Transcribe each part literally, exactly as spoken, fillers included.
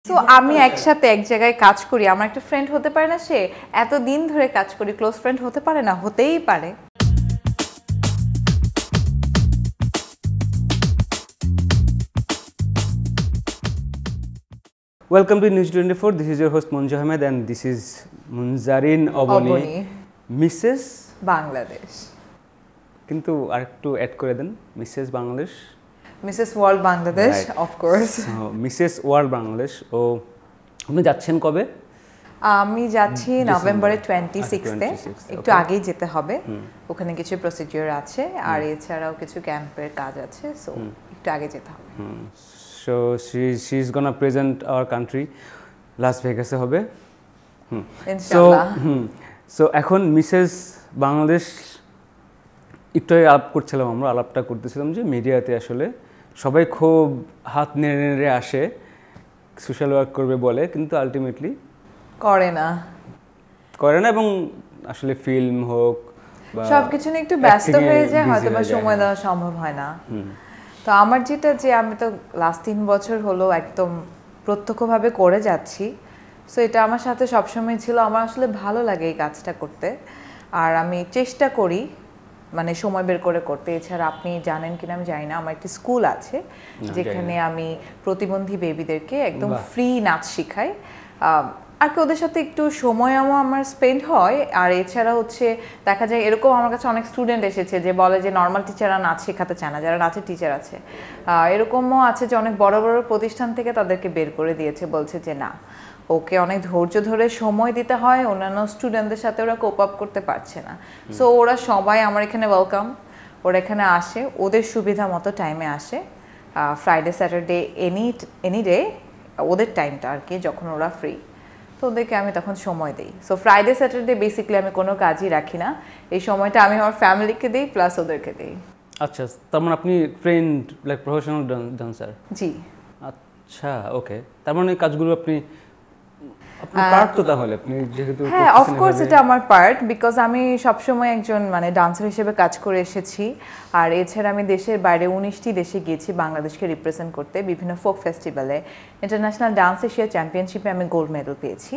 তো আমি একসাথে এক জায়গায় কাজ করি, আমার একটা ফ্রেন্ড হতে পারে না? সে এত দিন ধরে কাজ করি, ক্লোজ ফ্রেন্ড হতে পারে না? হতেই পারে। Welcome to News twenty-four. This is your host Monju Ahmed and this is Munzarin Oboni, Mrs Bangladesh. কিন্তু আরেকটু অ্যাড করে দেন, Mrs Bangladesh, Mrs world Bangladesh, of course. Mrs world Bangladesh. ও আপনি যাচ্ছেন কবে? আমি যাচ্ছি নভেম্বরের টোয়েন্টি সিক্সথে, একটু আগেই যেতে হবে। ওখানে কিছু প্রসিডিওর আছে আর এছাড়াও কিছু ক্যাম্পের কাজ আছে, সো একটু আগে যেতে হবে। So she she is gonna present our country, লাস ভেগাসে হবে। হুম ইনশাআল্লাহ। হুম সো এখন মিসেস বাংলাদেশ একটু আলাপ করছিলাম, আমরা আলাপটা করতেছিলাম যে মিডিয়াতে আসলে সবাই খুব হাত নেড়ে নেড়ে আসে, সোশ্যাল ওয়ার্ক করবে বলে, কিন্তু আলটিমেটলি করে না করে না এবং আসলে ফিল্ম হোক বা সবকিছু নিয়ে একটু ব্যস্ত হয়ে যায়, হয়তো বা সময় দেওয়া সম্ভব হয় না। তো আমার যেটা, যে আমি তো লাস্ট তিন বছর হলো একদম প্রত্যক্ষভাবে করে যাচ্ছি, সো এটা আমার সাথে সবসময় ছিল। আমার আসলে ভালো লাগে এই কাজটা করতে, আর আমি চেষ্টা করি মানে সময় বের করে করতে। এছাড়া আপনি জানেন কিনা আমি জানি না, আমার একটি স্কুল আছে যেখানে আমি প্রতিবন্ধী বেবিদেরকে একদম ফ্রি নাচ শিখাই, আর কি ওদের সাথে একটু সময়ও আমার স্পেন্ড হয়। আর এছাড়া হচ্ছে দেখা যায় এরকম আমার কাছে অনেক স্টুডেন্ট এসেছে যে বলে যে নর্মাল টিচাররা নাচ শেখাতে চায় না, যারা নাচের টিচার আছে। এরকমও আছে যে অনেক বড় বড় প্রতিষ্ঠান থেকে তাদেরকে বের করে দিয়েছে, বলছে যে না, ওকে অনেক ধৈর্য ধরে সময় দিতে হয়, অন্যান্য স্টুডেন্টদের সাথে ওরা কোপ আপ করতে পারছে না। সো ওরা সবাই আমার এখানে ওয়েলকাম, ওরা এখানে আসে ওদের সুবিধা মতো টাইমে আসে, Friday Saturday any any day ওদের টাইমটা আর কি, যখন ওরা ফ্রি, তো ওদেরকে আমি তখন সময় দিই। সো ফ্রাইডে স্যাটারডে বেসিক্যালি আমি কোনো কাজই রাখি না, এই সময়টা আমি আমার ফ্যামিলিকে দিই প্লাস ওদেরকে দিই। আচ্ছা, তার মানে আপনি ট্রেন্ড লাইক প্রফেশনাল ডান্সার? জি। আচ্ছা, ওকে। তার মানে এই কাজগুলো আপনি আপনার পার্ট তো, তাহলে আপনি যেহেতু হ্যাঁ অফকোর্স এটা আমার পার্ট, বিকজ আমি সবসময় একজন মানে ডান্সার হিসেবে কাজ করে এসেছি। আর এছাড়া আমি দেশের বাইরে উনিশটি দেশে গিয়েছি বাংলাদেশকে রিপ্রেজেন্ট করতে, বিভিন্ন ফোক ফেস্টিভ্যালে, ইন্টারন্যাশনাল ডান্স এশিয়া চ্যাম্পিয়নশিপে আমি গোল্ড মেডেল পেয়েছি।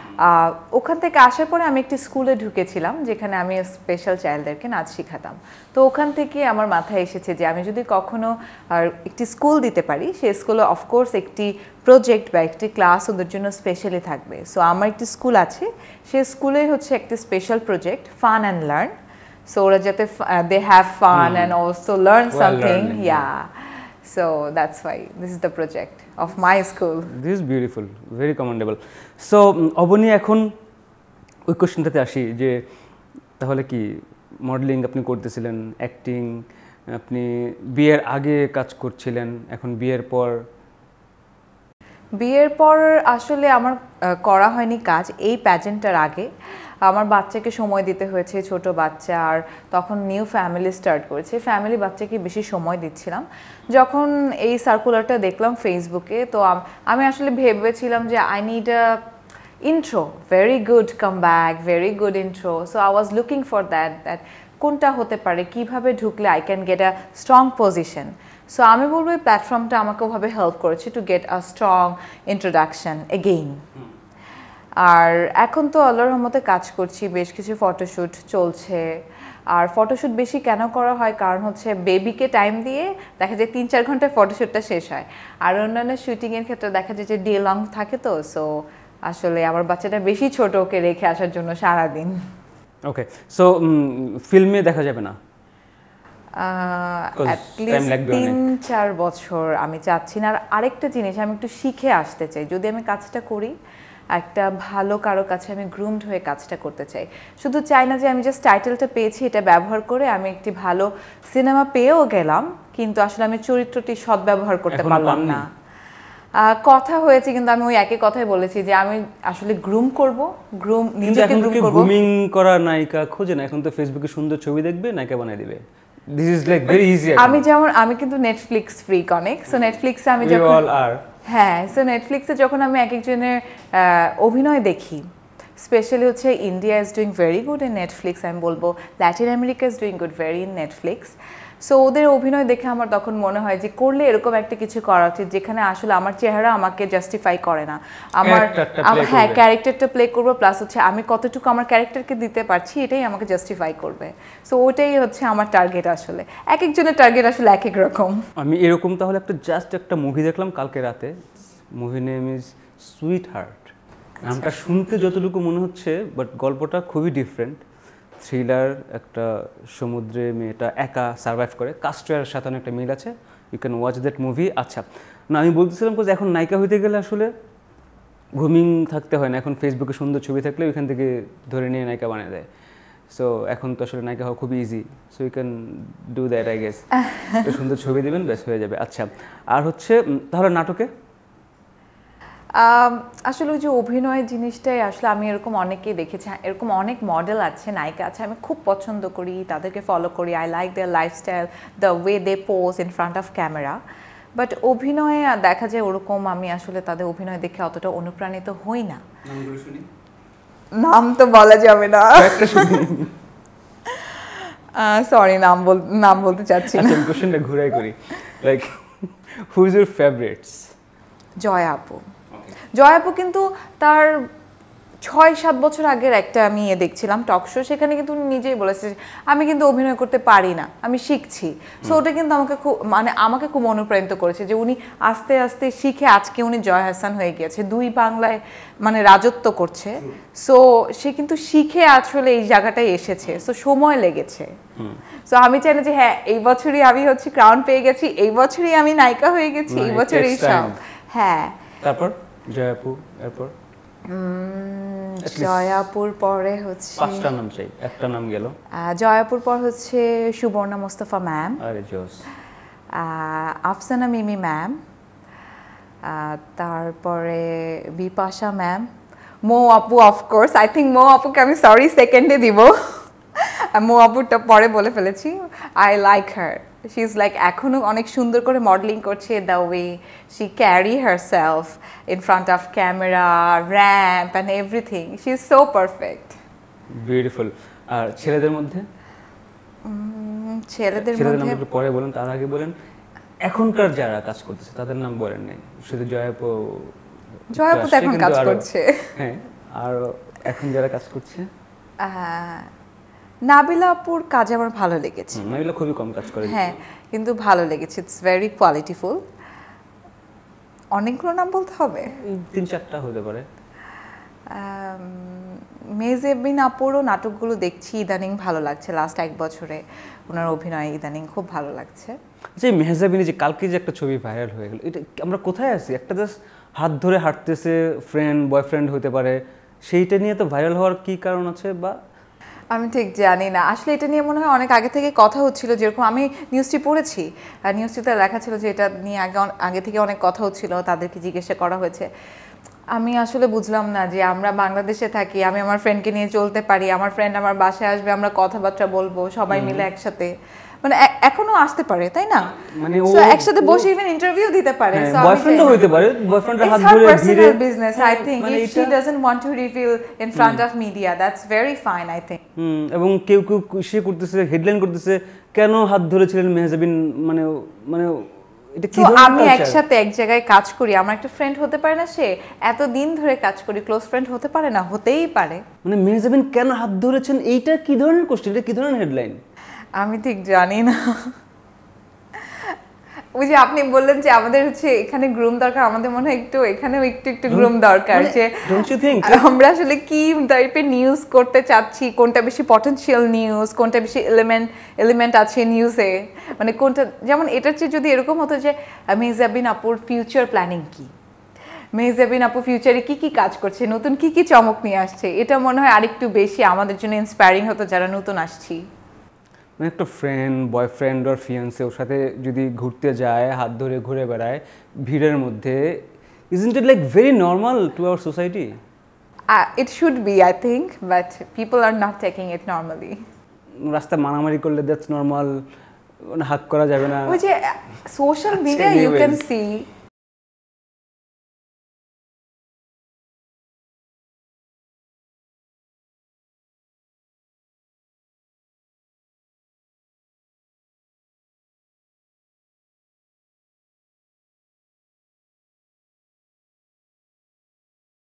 ওখান থেকে আসার পরে আমি একটি স্কুলে ঢুকেছিলাম যেখানে আমি স্পেশাল চাইল্ডদেরকে নাচ শেখাতাম। তো ওখান থেকে আমার মাথায় এসেছে যে আমি যদি কখনো আর একটি স্কুল দিতে পারি, সেই স্কুলে অফকোর্স একটি প্রজেক্ট বা একটি ক্লাস ওদের জন্য স্পেশালি থাকবে। সো আমার একটি স্কুল আছে, সেই স্কুলে হচ্ছে একটি special project fun and learn. So ওরা যাতে they have fun and also learn something, yeah. So that's why this is the project of my school. This is beautiful, very commendable. So Oboni, এখন ওই কোশ্চেনটাতে আসি যে তাহলে কি মডেলিং আপনি করতেছিলেন, অ্যাক্টিং আপনি বিয়ের আগে কাজ করছিলেন, এখন বিয়ের পর? বিয়ের পর আসলে আমার করা হয়নি কাজ, এই প্যাজেন্টটার আগে আমার বাচ্চাকে সময় দিতে হয়েছে, ছোট বাচ্চা, আর তখন নিউ ফ্যামিলি স্টার্ট করেছে, ফ্যামিলি বাচ্চাকে বেশি সময় দিচ্ছিলাম। যখন এই সার্কুলারটা দেখলাম ফেসবুকে, তো আমি আসলে ভেবেছিলাম যে I need a intro, very good come back, very good intro. So I was looking for that that কোনটা হতে পারে, কিভাবে ঢুকলে I can get a strong position. So আমি বলবো এই প্ল্যাটফর্মটা আমাকে ওভাবে হেল্প করেছে to get a strong introduction again. আর এখন তো আল্লাহর রহমতে কাজ করছি, বেশ কিছু ফটোশ্যুট চলছে। আর ফটোশ্যুট বেশি কেন করা হয়, কারণ হচ্ছে বেবিকে টাইম দিয়ে দেখা যায় তিন চার ঘন্টায় ফটোশ্যুটটা শেষ হয়, আর অন্যান্য শুটিংয়ের ক্ষেত্রে দেখা যায় যে ডে লং থাকে। তো সো আসলে আমার বাচ্চাটা বেশি ছোট, ওকে রেখে আসার জন্য সারাদিন। ওকে, সো ফিল্মে দেখা যাবে না? তিন চার বছর আমি চাচ্ছি না। আর আরেকটা জিনিস আমি একটু শিখে আসতে চাই, যদি আমি কাজটা করি একটা ভালো কারো কাছে আমি গ্রুমড হয়ে কাজটা করতে চাই। শুধু চাই না যে আমি জাস্ট টাইটেলটা পেয়েছি এটা ব্যবহার করে আমি একটি ভালো সিনেমা পেয়েও গেলাম, কিন্তু আসলে আমি চরিত্রটি সদ্ব্যবহার করতে পারলাম না। কথা হয়েছে, কিন্তু আমি ওই একই কথাই বলেছি যে আমি আসলে গ্রুম করব, গ্রুম নিজেকে গ্রুম করব। গ্রুমিং করা নায়িকা খোঁজে না, এখন তো ফেসবুকে সুন্দর ছবি দেখবে, নায়িকা বানিয়ে দিবে। This is like very easy. আমি যেমন আমি কিন্তু নেটফ্লিক্স ফ্রিক অনেক, সো নেটফ্লিক্সে আমি যখন হ্যাঁ সো নেটফ্লিক্সে যখন আমি এক একজনের অভিনয় দেখি, স্পেশালি হচ্ছে India is doing very good in Netflix, আমি বলবো Latin America is doing good very in Netflix. So ওদের অভিনয় দেখে আমার তখন মনে হয় যে করলে এরকম একটা কিছু করা উচিত যেখানে আসলে আমার চেহারা আমাকে জাস্টিফাই করে না, আমার হ্যাঁ ক্যারেক্টারটা প্লে করবো, প্লাস হচ্ছে আমি কতটুকু আমার ক্যারেক্টারকে দিতে পারছি এটাই আমাকে জাস্টিফাই করবে। সো ওটাই হচ্ছে আমার টার্গেট। আসলে এক একজনের টার্গেট আসলে এক এক রকম। আমি এরকম তাহলে একটা জাস্ট একটা মুভি দেখলাম কালকে রাতে, movie name is sweet heart. নামটা শুনতে যতটুকু মনে হচ্ছে বাট গল্পটা খুবই ডিফারেন্ট। থ্রিলার, একটা সমুদ্রে মেয়েটা একা সার্ভাইভ করে, কাস্ট্রিয়ার সাথে একটা মিল আছে, you can watch that movie. আচ্ছা না আমি বলতেছিলাম যে এখন নায়িকা হইতে গেলে আসলে গ্রুমিং থাকতে হয় না, এখন ফেসবুকে সুন্দর ছবি থাকলে ওইখান থেকে ধরে নিয়ে নায়িকা বানিয়ে দেয়। সো এখন তো আসলে নায়িকা হওয়া খুবই easy, so you can do that I guess. সুন্দর ছবি দেবেন ব্যাস হয়ে যাবে। আচ্ছা আর হচ্ছে তাহলে নাটকে আসলে ওই যে অভিনয় জিনিসটাই আসলে আমি এরকম অনেকেই দেখেছি, এরকম অনেক মডেল আছে, নায়িকা আছে আমি খুব পছন্দ করি, তাদেরকে ফলো করি, I like their lifestyle, the way they pose in front of camera. But অভিনয়ে দেখা যায় ওরকম আমি আসলে তাদের অভিনয় দেখে অতটা অনুপ্রাণিত হই না। নাম তো বলা যাবে না, সরি নাম বল নাম বলতে চাচ্ছি না। আচ্ছা কোশ্চেনটা ঘুরাই করি, like who is your favourites? Jaya আপু। জয়া আপু কিন্তু তার ছয় সাত বছর আগের একটা আমি এ দেখছিলাম টক শো, সেখানে কিন্তু উনি নিজেই বলেছে আমি কিন্তু অভিনয় করতে পারি না, আমি শিখছি। সো ওটা কিন্তু আমাকে খুব মানে আমাকে খুব অনুপ্রাণিত করেছে যে উনি আস্তে আস্তে শিখে আজকে উনি জয়া হাসান হয়ে গিয়েছে, দুই বাংলায় মানে রাজত্ব করছে। সো সে কিন্তু শিখে আসলে এই জায়গাটায় এসেছে, সো সময় লেগেছে। সো আমি চাই না যে হ্যাঁ এই বছরই আমি হচ্ছে ক্রাউন পেয়ে গেছি, এই বছরই আমি নায়িকা হয়ে গেছি, এই বছরই সব। হ্যাঁ তারপর জয়াপু, এরপর জয়াপুর পরে হচ্ছে পাঁচটা নাম চাই, একটা নাম গেল। জয়াপুর পর হচ্ছে সুবর্ণা মোস্তফা ম্যাম, আরে জোস। আফসানা মিমি ম্যাম, তারপরে বিপাশা ম্যাম, মো আপু অফকোর্স, আই থিঙ্ক মো আপুকে আমি সরি সেকেন্ডে দিব, মো আপুরটা পরে বলে ফেলেছি। I like her, she is like এখনো অনেক সুন্দর করে মডেলিং করছে, the way she carry herself in front of camera, ramp and everything, she is so perfect, beautiful. আর ছেলেদের মধ্যে? ছেলেদের মধ্যে মধ্যে পরে বলেন, তার আগে বলেন এখনকার যারা কাজ করতেছে তাদের নাম বলেন নাই, শুধু জয়াপু। জয়াপু তো এখন কাজ করছে, হ্যাঁ। আর এখন যারা কাজ করছে নাবিলা আপুর কাজ আমার ভালো লেগেছে। নাবিলা খুবই কম কাজ করে, হ্যাঁ কিন্তু ভালো লেগেছে, ইটস ভেরি কোয়ালিটিফুল। অনেকগুলো নাম বলতে হবে, তিন চারটা হতে পারে। মেহজাবিন আপুরও নাটকগুলো দেখছি ইদানিং, ভালো লাগছে, লাস্ট এক বছরে ওনার অভিনয় ইদানিং খুব ভালো লাগছে। যে মেহজাবিন যে কালকে যে একটা ছবি ভাইরাল হয়ে গেল, এটা আমরা কোথায় আছি? একটা জাস্ট হাত ধরে হাঁটতেছে, ফ্রেন্ড বয়ফ্রেন্ড হতে পারে, সেইটা নিয়ে তো ভাইরাল হওয়ার কি কারণ আছে? বা আমি ঠিক জানি না আসলে, এটা নিয়ে মনে হয় অনেক আগে থেকে কথা হচ্ছিল, যেরকম আমি নিউজটি পড়েছি, আর নিউজটিতে লেখা ছিল যে এটা নিয়ে আগে আগে থেকে অনেক কথা হচ্ছিল, তাদেরকে জিজ্ঞাসা করা হয়েছে। আমি আসলে বুঝলাম না যে আমরা বাংলাদেশে থাকি, আমি আমার ফ্রেন্ডকে নিয়ে চলতে পারি, আমার ফ্রেন্ড আমার বাসায় আসবে, আমরা কথাবার্তা বলবো সবাই মিলে একসাথে, মানে এখনো আসতে পারে তাই না, মানে একসাথে বসে ইভেন ইন্টারভিউ দিতে পারে, বয়ফ্রেন্ডও হতে পারে, বয়ফ্রেন্ডের হাত ধরে ধীরে business. I think if she doesn't want to reveal in front of media, that's very fine I think. Hmm, এবং কেউ কেউ সে করতেছে, হেডলাইন করতেছে কেন হাত ধরেছিলেন মেহজাবিন, মানে মানে এটা কি ধরনের? আমি একসাথে এক জায়গায় কাজ করি, আমার একটা ফ্রেন্ড হতে পারে না, সে এত দিন ধরে কাজ করি, ক্লোজ ফ্রেন্ড হতে পারে না? হতেই পারে। মানে মেহজাবিন কেন হাত ধরেছেন, এইটা কি ধরনের কোশ্চেন, এটা কি ধরনের হেডলাইন? আমি ঠিক জানি না। ওই যে আপনি বললেন যে আমাদের হচ্ছে এখানে গ্রুম দরকার, আমাদের মনে হয় একটু এখানেও একটু একটু গ্রুম দরকার, যে আমরা আসলে কি টাইপের নিউজ করতে চাচ্ছি, কোনটা বেশি পটেনশিয়াল নিউজ, কোনটা বেশি এলিমেন্ট এলিমেন্ট আছে নিউজে, মানে কোনটা, যেমন এটার চেয়ে যদি এরকম হতো যে মেহজাবিন আপুর ফিউচার প্ল্যানিং কি, মেহজাবিন আপু ফিউচারে কি কি কাজ করছে, নতুন কি কি চমক নিয়ে আসছে, এটা মনে হয় আরেকটু বেশি আমাদের জন্য ইন্সপায়ারিং হতো যারা নতুন আসছি। মানে একটা ফ্রেন্ড বয়ফ্রেন্ড আর ফিয়ান্সে ওর সাথে যদি ঘুরতে যায়, হাত ধরে ঘুরে বেড়ায় ভিড়ের মধ্যে, isn't it like very normal to our society? It should be I think, but people are not taking it normally. রাস্তায় মারামারি করলে দ্যাটস নর্মাল, হাক করা যাবে না। ওই যে social media you can C